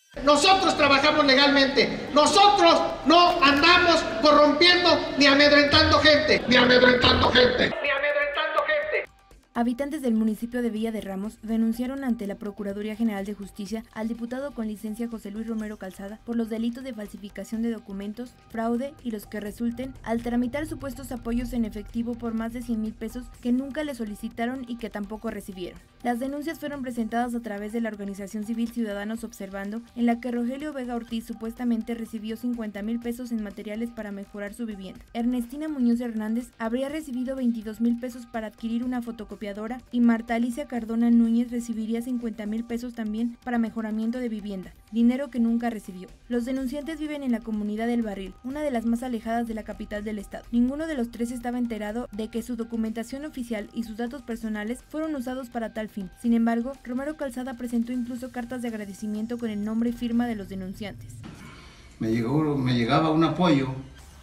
Nosotros trabajamos legalmente, nosotros no andamos corrompiendo ni amedrentando gente, ni amedrentando gente, ni amedrentando gente. Habitantes del municipio de Villa de Ramos denunciaron ante la Procuraduría General de Justicia al diputado con licencia José Luis Romero Calzada por los delitos de falsificación de documentos, fraude y los que resulten al tramitar supuestos apoyos en efectivo por más de 100,000 pesos que nunca le solicitaron y que tampoco recibieron. Las denuncias fueron presentadas a través de la organización civil Ciudadanos Observando, en la que Rogelio Vega Ortiz supuestamente recibió 50,000 pesos en materiales para mejorar su vivienda. Ernestina Muñoz Hernández habría recibido 22,000 pesos para adquirir una fotocopiadora y Marta Alicia Cardona Núñez recibiría 50,000 pesos también para mejoramiento de vivienda, dinero que nunca recibió. Los denunciantes viven en la comunidad del Barril, una de las más alejadas de la capital del estado. Ninguno de los tres estaba enterado de que su documentación oficial y sus datos personales fueron usados para tal fin. Sin embargo, Romero Calzada presentó incluso cartas de agradecimiento con el nombre y firma de los denunciantes. Me llegaba un apoyo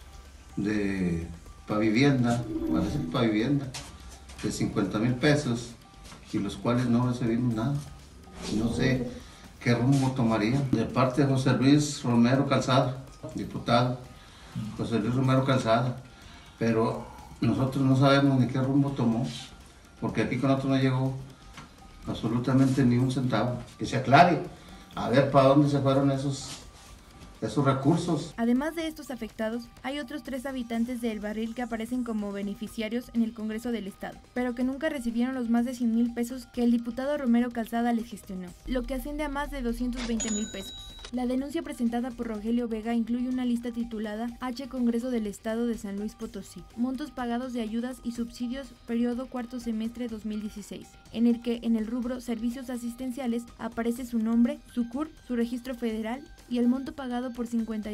para vivienda, parece que para vivienda, de 50,000 pesos, y los cuales no recibimos nada. No sé qué rumbo tomaría. De parte de José Luis Romero Calzada, diputado, José Luis Romero Calzada, pero nosotros no sabemos ni qué rumbo tomó, porque aquí con nosotros no llegó absolutamente ni un centavo. Que se aclare, a ver para dónde se fueron esos recursos. Además de estos afectados, hay otros 3 habitantes de El Barril que aparecen como beneficiarios en el Congreso del Estado, pero que nunca recibieron los más de 100,000 pesos que el diputado Romero Calzada les gestionó, lo que asciende a más de 220,000 pesos. La denuncia presentada por Rogelio Vega incluye una lista titulada H. Congreso del Estado de San Luis Potosí, montos pagados de ayudas y subsidios periodo cuarto semestre 2016, en el que en el rubro servicios asistenciales aparece su nombre, su CURP, su registro federal y el monto pagado por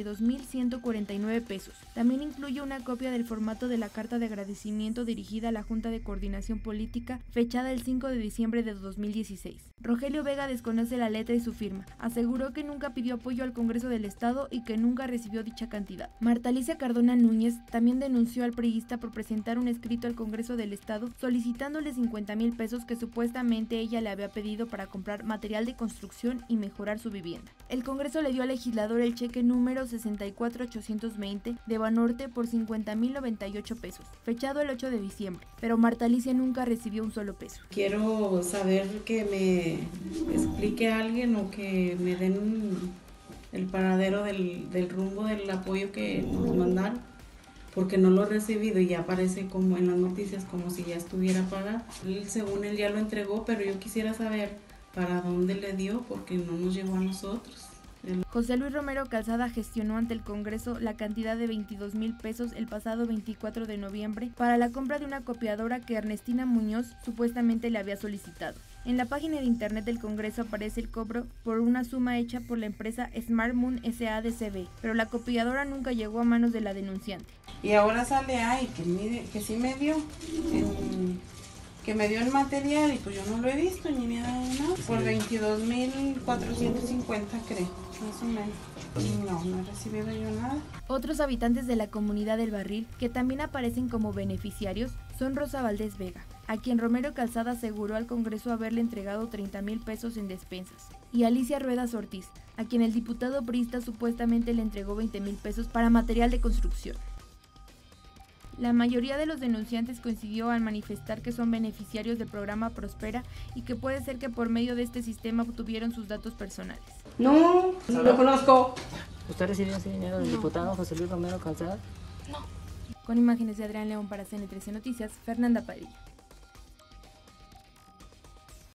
52,149 pesos. También incluye una copia del formato de la carta de agradecimiento dirigida a la Junta de Coordinación Política, fechada el 5 de diciembre de 2016. Rogelio Vega desconoce la letra y su firma. Aseguró que nunca pidió apoyo al Congreso del Estado y que nunca recibió dicha cantidad. Marta Alicia Cardona Núñez también denunció al priista por presentar un escrito al Congreso del Estado solicitándole 50,000 pesos que supuestamente ella le había pedido para comprar material de construcción y mejorar su vivienda. El Congreso le dio al legislador el cheque número 64820 de Banorte por 50,098 pesos, fechado el 8 de diciembre, pero Marta Alicia nunca recibió un solo peso. Quiero saber que me explique a alguien o que me den el paradero del rumbo del apoyo que nos mandaron, porque no lo he recibido y ya aparece como en las noticias como si ya estuviera pagado. Según él ya lo entregó, pero yo quisiera saber para dónde le dio, porque no nos llegó a nosotros. José Luis Romero Calzada gestionó ante el Congreso la cantidad de 22,000 pesos el pasado 24 de noviembre para la compra de una copiadora que Ernestina Muñoz supuestamente le había solicitado. En la página de internet del Congreso aparece el cobro por una suma hecha por la empresa Smart Moon S.A.D.C.B., pero la copiadora nunca llegó a manos de la denunciante. Y ahora sale que sí me dio, que me dio el material y pues yo no lo he visto ni me ha dado nada. Por 22,450 creo, más o menos. No he recibido yo nada. Otros habitantes de la comunidad del Barril que también aparecen como beneficiarios son Rosa Valdés Vega, a quien Romero Calzada aseguró al Congreso haberle entregado 30,000 pesos en despensas, y Alicia Ruedas Ortiz, a quien el diputado priista supuestamente le entregó 20,000 pesos para material de construcción. La mayoría de los denunciantes coincidió al manifestar que son beneficiarios del programa Prospera y que puede ser que por medio de este sistema obtuvieron sus datos personales. No lo conozco. ¿Usted recibió ese dinero del diputado José Luis Romero Calzada? Con imágenes de Adrián León para CN13 Noticias, Fernanda Padilla.